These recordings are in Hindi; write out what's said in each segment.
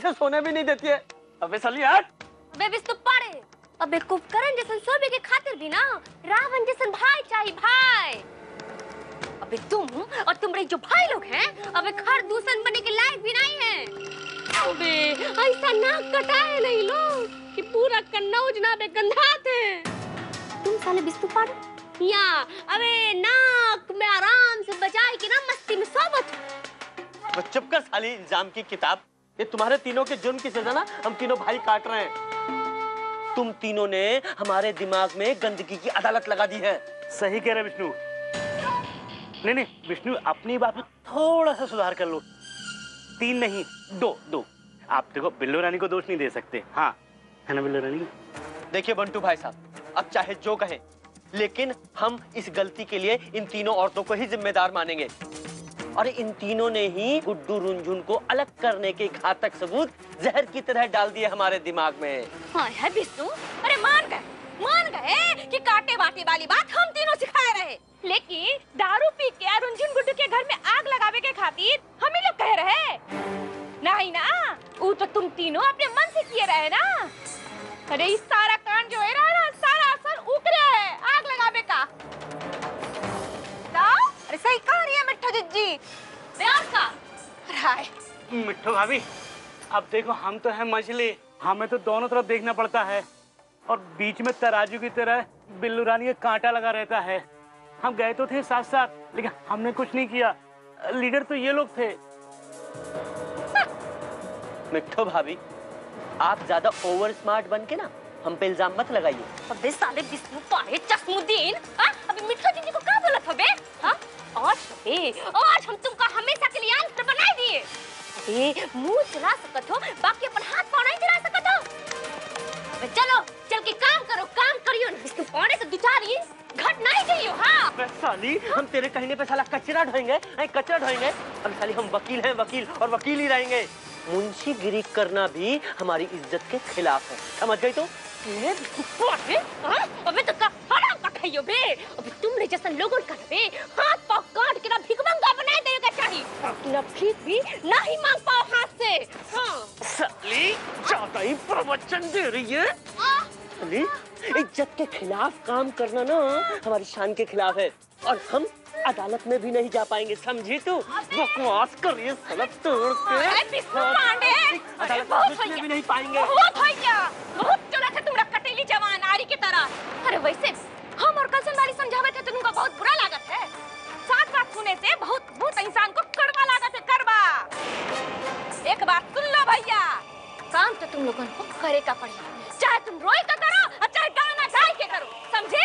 से सोने भी नहीं देती है। अबे साली हट। अबे बिस्तु पाड़े, अबे कुंभकर्ण जैसन सोबे के खातिर भी ना रावण जैसन भाई चाहिए भाई। अबे तुम और तुम्हारे जो भाई लोग हैं अबे खर दूषण बनने के लायक भी नहीं हैं। अबे ऐसा नाक कटाए नहीं लोग कि पूरा कन्नौज ना बे गंधात है। तुम साले बिस्तु पाड़े या अबे नाक में आराम से बजाए के ना मस्ती में सोबत। चुप कर साली इल्जाम की किताब। ये तुम्हारे तीनों के जुर्म की सजा ना हम तीनों भाई काट रहे हैं। तुम तीनों ने हमारे दिमाग में गंदगी की अदालत लगा दी है। सही कह रहे विष्णु। नहीं विष्णु, अपनी बात में थोड़ा सा सुधार कर लो। 3 नहीं 2। आप देखो बिल्लू रानी को दोष नहीं दे सकते। हाँ है ना बिल्लू रानी? देखिए बंटू भाई साहब, अब चाहे जो कहे, लेकिन हम इस गलती के लिए इन तीनों औरतों को ही जिम्मेदार मानेंगे। और इन तीनों ने ही गुड्डू रुंझुन को अलग करने के घातक सबूत जहर की तरह डाल दिए हमारे दिमाग में। हाँ है बिस्तु, अरे मान गए कि काटे बाटे वाली बात हम तीनों सिखाए रहे, लेकिन दारू पी के रुंझुन गुड्डू के घर में आग लगावे के खातिर हम ही लोग कह रहे नहीं ना। वो तो तुम तीनों अपने मन से किए रहे ना। अरे इस सारा कांड जो है ना सारा असर उकरे है आग लगावे का। अरे सही कह रही है मिट्ठू जिज्जी। मिट्ठू भाभी, अब देखो हम तो है मछली, हमें तो दोनों तरफ देखना पड़ता है और बीच में तराजू की तरह बिल्लू रानी का कांटा लगा रहता है। हम गए तो थे साथ साथ, लेकिन हमने कुछ नहीं किया। लीडर तो ये लोग थे। मिट्ठू भाभी, आप ज्यादा ओवर स्मार्ट बन के ना हम पे इल्जाम मत लगाइए। अबे साले बिस्नु पाड़े चश्मुद्दीन, अबे मिट्ठू जिज्जी को क्या बोला था बे? आज हम तुमको हमेशा के लिए आंसर बना दिए। अबे मुंह चला सकत हो, बाकी अपन हाथ पाँव नहीं चला सकत हो। अबे चलो चल के काम करो, काम करियो। बिस्नु पाड़े से दुचारी घट नहीं जाइयो। हाँ साली, हम तेरे कहने पे साला कचरा ढोएंगे, कचरा ढोएंगे। अब साली हम वकील हैं, वकील और वकील ही रहेंगे। मुंशीगिरी करना भी हमारी इज्जत के खिलाफ है, समझ गई? तो अबे तो हराम का खाइयो बे। अबे तुमरे जैसा लोगों का बे हाथ पाँव काट के ना भिखमंगा बना देगा चाहिए, ना भीख भी नहीं मांग पाओ हाथ से। हाँ साली ज्यादा ही प्रवचन दे रही है। साली, इज्जत के खिलाफ काम करना ना हमारी शान के खिलाफ है और हम अदालत में भी नहीं जा पाएंगे, समझी तू? बकवास कर रही है साला तोड़ के। अदालत में भी नहीं पाएंगे। बहुत चला था तुमरा कटेली जवान आरी की तरह। अरे वैसे हम और कसन वाली समझावे थे तो तुमको बहुत बुरा लागत है। साथ साथ सुने से बहुत इंसान को कड़वा लागत है, कड़वा। एक बात सुन लो भैया, काम तो तुम लोगों को करे का पड़ेगा, चाहे तुम रोए का करो और चाहे गाना गाए के करो, समझे?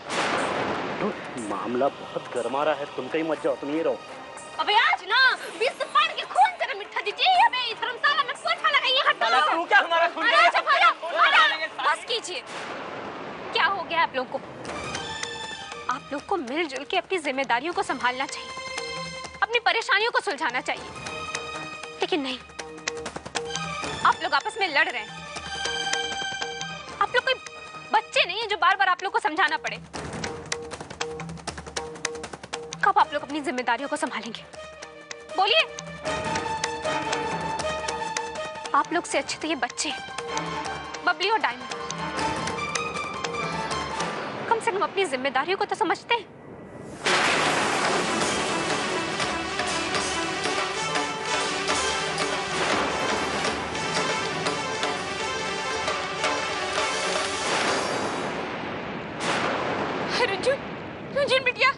मामला बहुत गर्मा रहा है, तुम कहीं मत जाओ, तुम ये रहो। अबे आज ना 20 पाड़ के खून तेरे मिट्ठा जिज्जी, अबे धर्मशाला में पोछा लगाइए। हटो। तू क्या हमारा खून बस कीजिए। क्या हो गया आप लोग को? आप लोग को मिलजुल के अपनी जिम्मेदारियों को संभालना चाहिए, अपनी परेशानियों को सुलझाना चाहिए, लेकिन नहीं, आप लोग आपस में लड़ रहे हैं। आप लोग कोई बच्चे नहीं है जो बार बार आप लोग को समझाना पड़े। कब आप लोग अपनी जिम्मेदारियों को संभालेंगे? बोलिए। आप लोग से अच्छे तो ये बच्चे बबली और डायमंड, कम से कम अपनी जिम्मेदारियों को तो समझते हैं। रुंझुन बिटिया,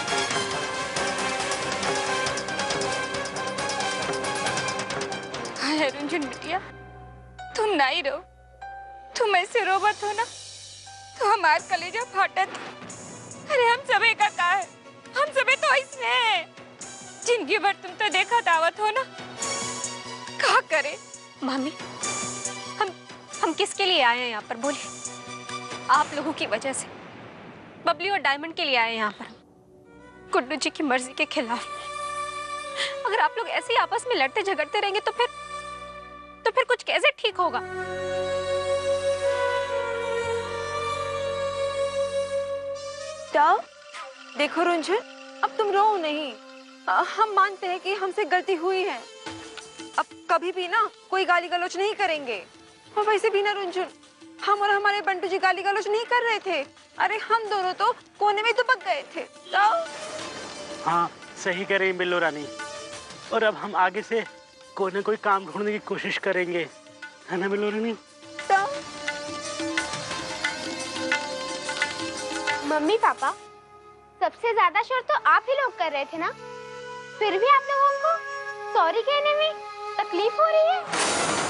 रुंझुन बिटिया, तुम नहीं रो। तुम ऐसे रोबत हो ना तो हमार कलेजा फाटत। अरे हम सबे का है, हम सबे तो ऐसे हैं। जिंदगी भर तुम तो देखा दावत हो ना, क्या करे? मम्मी, हम किसके लिए आए हैं यहाँ पर? बोलिए। आप लोगों की वजह से, बबली और डायमंड के लिए आए हैं यहाँ पर, गुड्डू जी की मर्जी के खिलाफ। अगर आप लोग ऐसे ही आपस में लड़ते झगड़ते रहेंगे तो फिर कुछ कैसे ठीक होगा? देखो रुंझुन, अब तुम रो नहीं। हम मानते हैं कि हमसे गलती हुई है, अब कभी भी ना कोई गाली गलौज नहीं करेंगे। और वैसे भी ना रुंझुन, हम और हमारे बंटू जी गाली गलौज नहीं कर रहे थे। अरे हम दोनों तो कोने में दुबक गए थे। तो हाँ सही कह रही हैं बिल्लू रानी। और अब हम आगे से कोई ना कोई काम ढूंढने की कोशिश करेंगे, है ना बिल्लू रानी? मम्मी पापा, सबसे ज्यादा शोर तो आप ही लोग कर रहे थे ना, फिर भी आप लोगों को सॉरी कहने में तकलीफ हो रही है।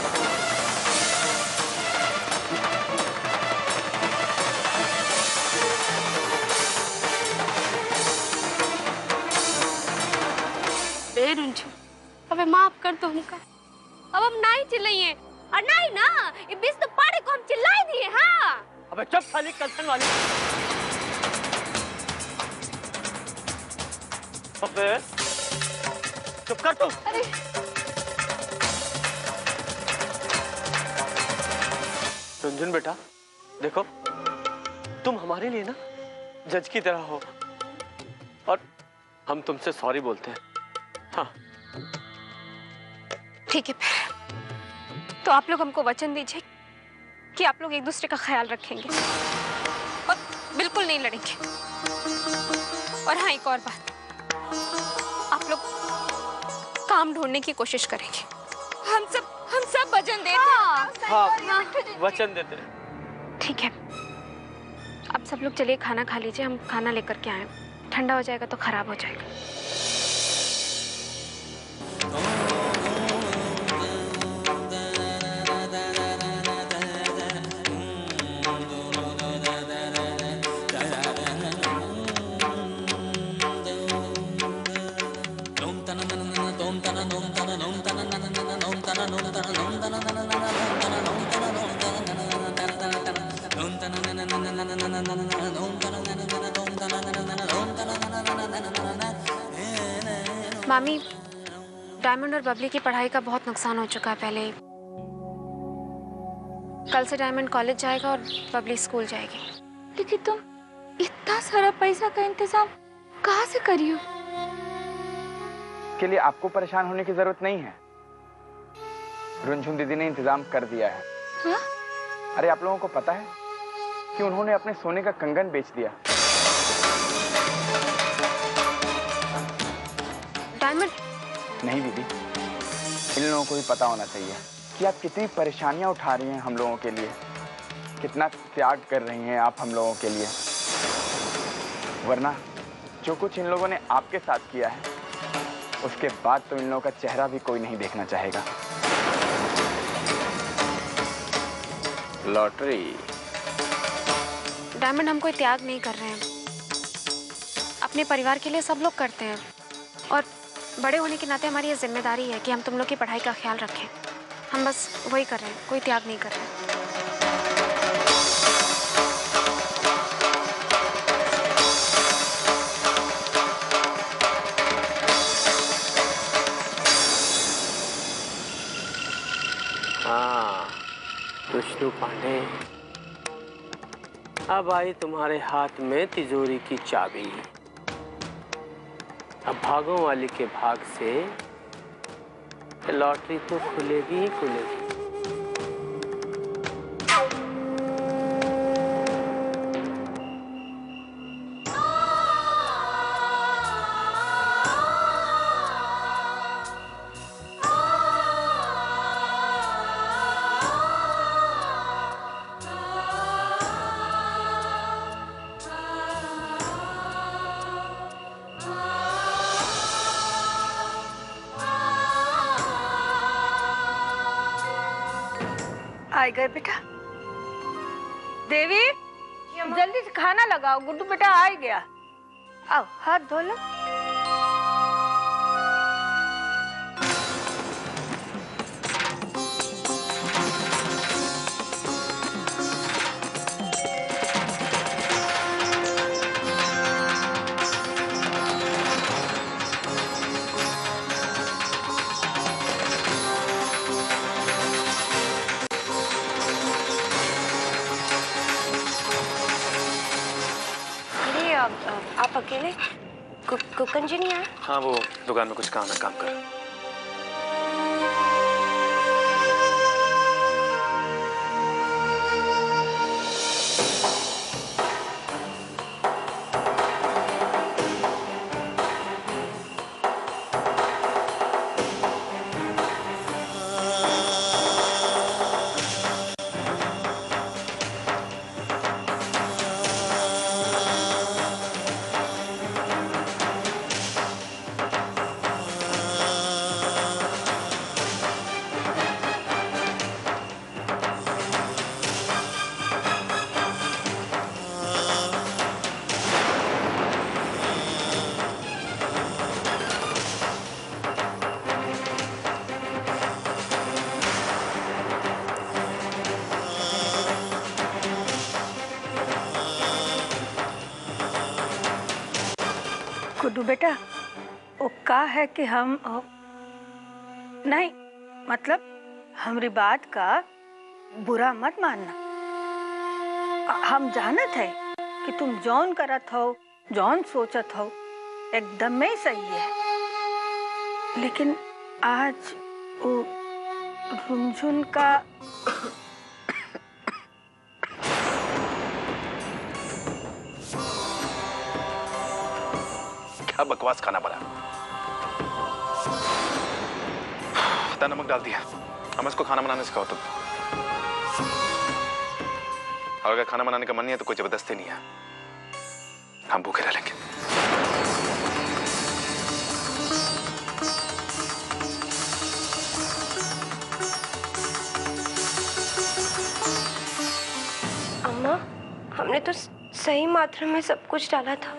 रुंझुन, अबे माफ कर दो हमका। अब हम ना ही चिल्लाइए और ना ही ना ये बीस तो पाड़े को हम चिल्लाई दिए। हाँ अबे चुप साली कलसन वाली। अबे चुप कर तू। अरे रुंझुन बेटा देखो, तुम हमारे लिए ना जज की तरह हो और हम तुमसे सॉरी बोलते हैं। हाँ ठीक है, तो आप लोग हमको वचन दीजिए कि आप लोग एक दूसरे का ख्याल रखेंगे और बिल्कुल नहीं लड़ेंगे। और हाँ, एक और बात, आप लोग काम ढूंढने की कोशिश करेंगे। हम सब वचन देते हैं। हाँ वचन देते हैं। ठीक है, अब सब लोग चलिए खाना खा लीजिए। हम खाना लेकर के आए, ठंडा हो जाएगा तो खराब हो जाएगा। मामी, डायमंड और बबली की पढ़ाई का बहुत नुकसान हो चुका है पहले ही। कल से डायमंड कॉलेज जाएगा और बबली स्कूल जाएगी। लेकिन तुम इतना सारा पैसा का इंतजाम कहाँ से करियो? के लिए आपको परेशान होने की जरूरत नहीं है, रुंझुन दीदी ने इंतजाम कर दिया है। हाँ? अरे आप लोगों को पता है कि उन्होंने अपने सोने का कंगन बेच दिया। डायमंड? नहीं दीदी, इन लोगों को भी पता होना चाहिए कि आप कितनी परेशानियां उठा रही हैं हम लोगों के लिए, कितना त्याग कर रही हैं आप हम लोगों के लिए। वरना जो कुछ इन लोगों ने आपके साथ किया है, उसके बाद तो इन लोगों का चेहरा भी कोई नहीं देखना चाहेगा। लॉटरी। डायमंड, हम कोई त्याग नहीं कर रहे हैं। अपने परिवार के लिए सब लोग करते हैं और बड़े होने के नाते हमारी ये जिम्मेदारी है कि हम तुम लोग की पढ़ाई का ख्याल रखें। हम बस वही कर रहे हैं, कोई त्याग नहीं कर रहे हैं। हाँ विष्णु पांडे, अब आई तुम्हारे हाथ में तिजोरी की चाबी। अब भागों वाली के भाग से लॉटरी तो खुलेगी ही खुलेगी। आ गए बेटा। देवी, जल्दी से खाना लगाओ, गुड्डू बेटा आ ही गया। आओ हाथ धो लो। आप अकेले? कुकन जी नहीं आए? हाँ वो दुकान में कुछ काम है, काम कर। गुड्डू बेटा, वो का है कि हम नहीं, मतलब हमारी बात का बुरा मत मानना। हम जानत है कि तुम जौन करत हो, जौन सोचत हो, एकदम में सही है। लेकिन आज वो रुंझुन का क्या बकवास खाना बना। नमक डाल दिया। हम इसको खाना बनाने सिखाओ तुम। और अगर खाना बनाने का मन नहीं है तो कोई जबरदस्ती नहीं है, हम भूखे रह लेंगे। अम्मा, हमने तो सही मात्रा में सब कुछ डाला था।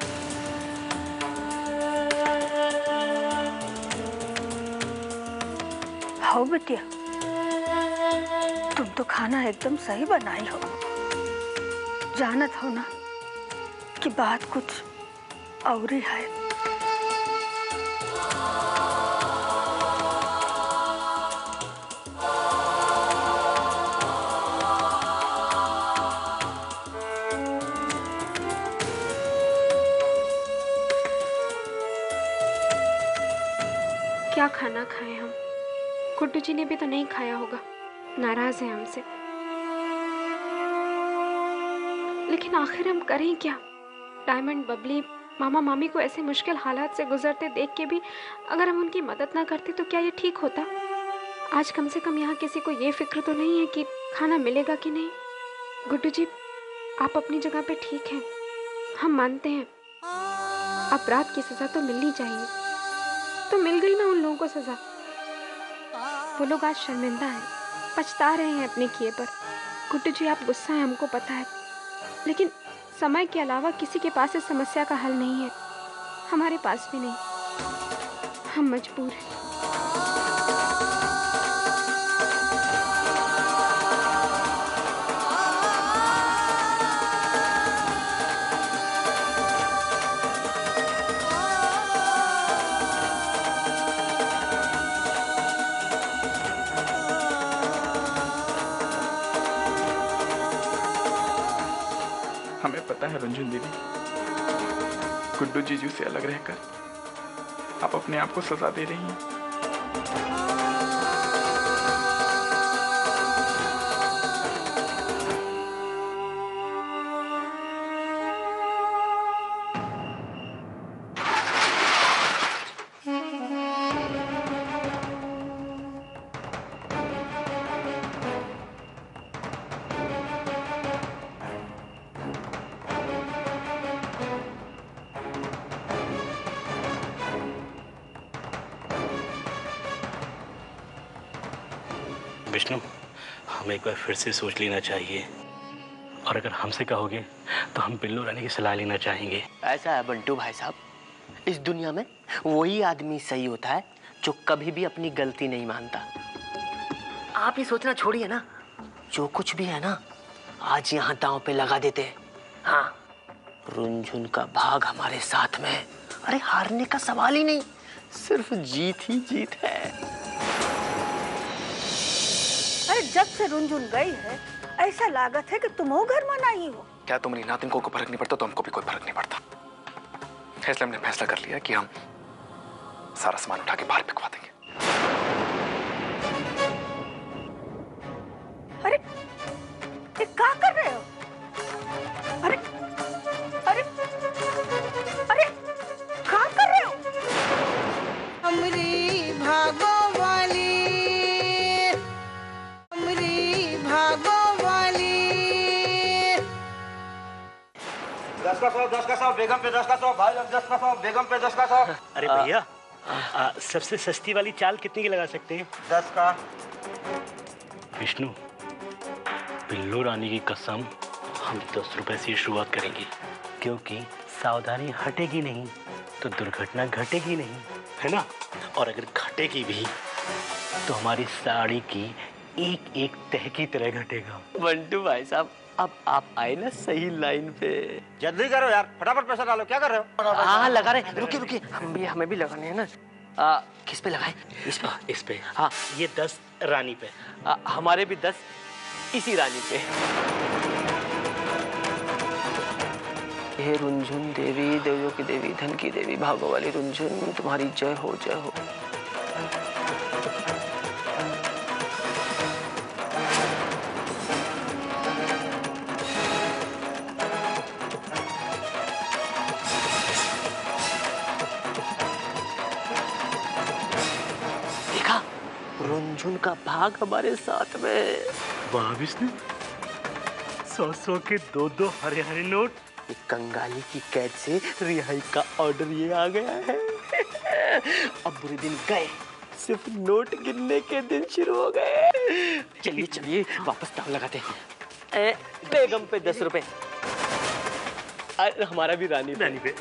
हो बिटिया, तुम तो खाना एकदम सही बनाई हो। जानत हो ना कि बात कुछ और ही है। क्या खाना खाए हम? गुड्डू जी ने भी तो नहीं खाया होगा, नाराज है हमसे। लेकिन आखिर हम करें क्या? डायमंड, बबली, मामा मामी को ऐसे मुश्किल हालात से गुजरते देख के भी अगर हम उनकी मदद ना करते तो क्या ये ठीक होता? आज कम से कम यहाँ किसी को ये फिक्र तो नहीं है कि खाना मिलेगा कि नहीं। गुड्डू जी, आप अपनी जगह पे ठीक हैं, हम मानते हैं। अपराध की सजा तो मिलनी चाहिए, तो मिल गई ना उन लोगों को सजा। वो लोग आज शर्मिंदा हैं, पछता रहे हैं अपने किए पर। गुड्डू जी, आप गुस्सा है, हमको पता है, लेकिन समय के अलावा किसी के पास इस समस्या का हल नहीं है, हमारे पास भी नहीं। हम मजबूर हैं। हमें पता है रुंझुन दीदी, गुड्डू जीजू से अलग रहकर आप अपने आप को सजा दे रही हैं। विष्णु, हमें एक बार फिर से सोच लेना चाहिए, और अगर हमसे कहोगे तो हम बिल्लू रानी की सलाह लेना चाहेंगे। ऐसा है बंटू भाई साहब, इस दुनिया में वही आदमी सही होता है जो कभी भी अपनी गलती नहीं मानता। आप ये सोचना छोड़िए ना, जो कुछ भी है ना आज यहाँ दांव पे लगा देते हैं। हाँ, रुंझुन का भाग हमारे साथ में है। अरे हारने का सवाल ही नहीं, सिर्फ जीत ही जीत है। अरे जब से रुंझुन गई है ऐसा लागत है कि तुम हो घर में नहीं हो। क्या तुम्हारी नातिन को फर्क नहीं पड़ता तो हमको भी कोई फर्क नहीं पड़ता। इसलिए हमने फैसला कर लिया कि हम सारा सामान उठा के बाहर फेंकवा देंगे। अरे ये क्या कर रहे हो? अरे अरे अरे क्या कर रहे हो? हमरी भागो वाली, हमरी भागो वाली। 10 का 100, 10 का 100, बेगम पे 10 का 100, भाई लोग 10 का 100, बेगम पे 10 का 100। अरे भैया, सबसे सस्ती वाली चाल कितने की लगा सकते हैं? 10 का। विष्णु, बिल्लू रानी की कसम, हम 10 रुपए से शुरुआत करेंगे, क्योंकि सावधानी हटेगी नहीं तो दुर्घटना घटेगी नहीं, है ना? और अगर घटेगी भी तो हमारी साड़ी की एक एक तह की तरह घटेगा। बंटू भाई साहब, अब आप आए ना सही लाइन पे। जल्दी करो यार, फटाफट पैसा डालो। क्या कर रहे हो? हाँ लगा रहे, रुकिए रुकिए, हमें भी लगाने हैं ना। किस पे लगाए? इस पे। हाँ ये 10 रानी पे। हमारे भी 10 इसी रानी पे। हे रुंझुन देवी, देवियों की देवी, धन की देवी, भागो वाली रुंझुन, तुम्हारी जय हो जय हो। देखा, रुंझुन का भाग हमारे साथ में। वाह विष्णु, 100 के 2 हरे हरे नोट। कंगाली की कैद से रिहाई का ऑर्डर ये आ गया है। अब बुरे दिन गए, सिर्फ नोट गिनने के दिन शुरू हो गए। चलिए चलिए वापस दाव लगाते हैं। बेगम पे 10 रुपए, हमारा भी रानी पे।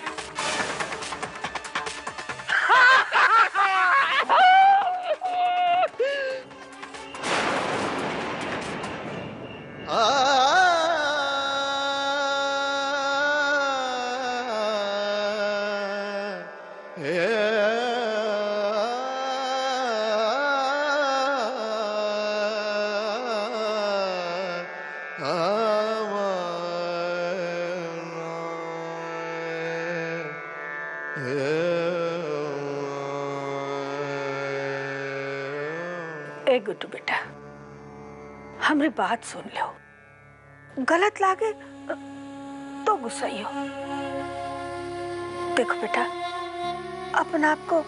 ए गुड्डू बेटा, हमारी बात सुन लो। गलत लागे तो गुस्सा ही हो। देखो बेटा, अपने आप को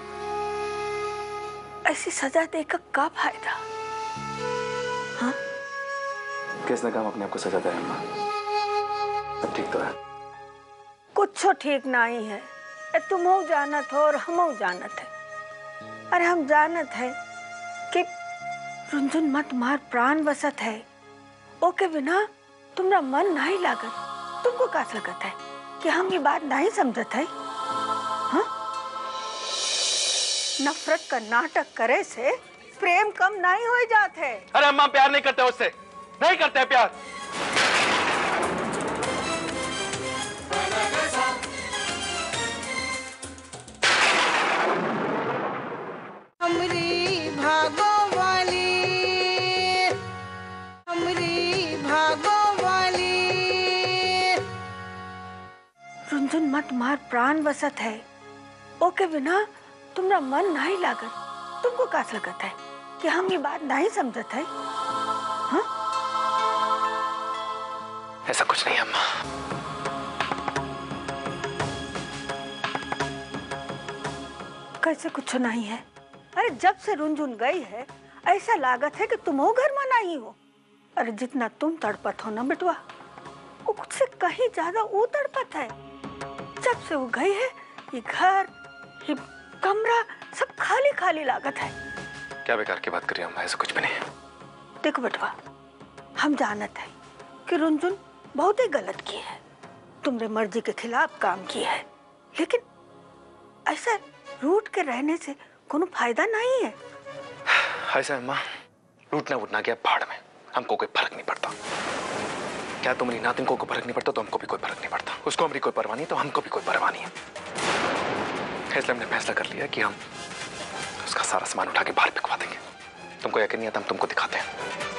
ऐसी सजा देकर क्या फायदा? हाँ? किसने कहा अपने आप को सजा दे? सब ठीक तो है? कुछ ठीक नहीं है। तुम जानत हो और हम जानत है। अरे हम जानत है कि रुंझुन मत मार प्राण वसत है। ओके बिना तुम्हारा मन नहीं लागत। तुमको क्या लगत है कि हम ये बात नहीं समझत है? हाँ? नफरत का नाटक करे से प्रेम कम नहीं हो जाते। अरे अम्मा, प्यार नहीं करते उससे, नहीं करते प्यार। हमरी भागो वाली, हमरी भागो वाली। रुंझुन मत मार प्राण वसत है। ओके बिना तुम्हारा मन नहीं लागत। तुमको क्या लगत है कि हम ये बात नहीं समझत है? हाँ? ऐसा कुछ नहीं अम्मा। कैसे कुछ नहीं है? अरे जब से रुंझुन गई है ऐसा लागत है कि तुम हो घर में नहीं हो। अरे जितना तुम तड़पत हो ना बेटवा, वो कुछ से कहीं ज्यादा वो तड़पत है। जब से वो गई है ये घर, ये कमरा सब खाली खाली लागत है। क्या बेकार की बात कर रही हो अम्मा? ऐसा कुछ भी नहीं है। देखो बेटवा, हम जानत है कि रुंझुन बहुत ही गलत की है, तुम्हारे मर्जी के खिलाफ काम की है, लेकिन ऐसा रूठ के रहने से कोनो फायदा नहीं है। ऐसा अम्मा, रूठना उठना गया पहाड़ में, हमको कोई फर्क नहीं पड़ता। क्या तुम्हारी नातिन को फर्क नहीं पड़ता तो हमको भी कोई फर्क नहीं पड़ता। उसको हमारी कोई परवाह नहीं तो हमको भी कोई परवाह नहीं है। इसलिए हमने फैसला कर लिया कि हम उसका सारा सामान उठा के बाहर फेंकवा देंगे। तुमको यकीन नहीं आता, हम तुमको दिखाते हैं।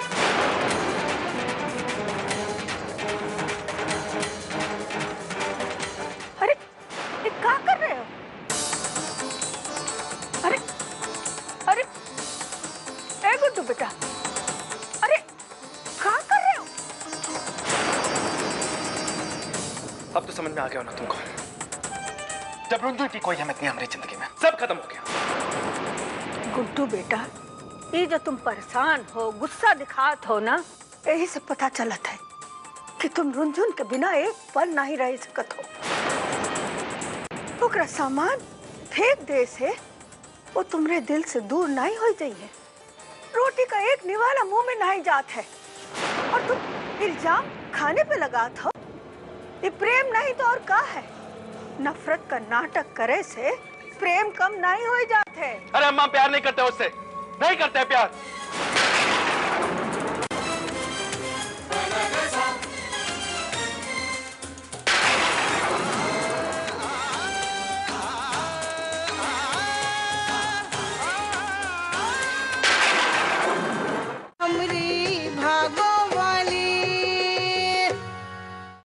अरे ये क्या कर रहे हो? अरे अरे ए गुड्डू बेटा, अरे क्या कर रहे हो? अब तो समझ में आ गया हो ना तुमको? जब रुंझुन की कोई अहमियत नहीं हमारी जिंदगी में, सब खत्म हो गया। गुड्डू बेटा, ये जो तुम परेशान हो, गुस्सा दिखात हो ना, यही से पता चलत है कि तुम रुंझुन के बिना एक पल नहीं रह सकत हो। ओकरा सामान फेंक दे से वो तुम्हारे दिल से दूर नहीं हो जाइए। रोटी का एक निवाला मुंह में नहीं जात है और तुम इल्जाम खाने पे लगात हो। ये प्रेम नहीं तो और क्या है? नफरत का नाटक करे से प्रेम कम नहीं हो जाते। अरे अम्मा, प्यार नहीं करते उससे, नहीं करते प्यार।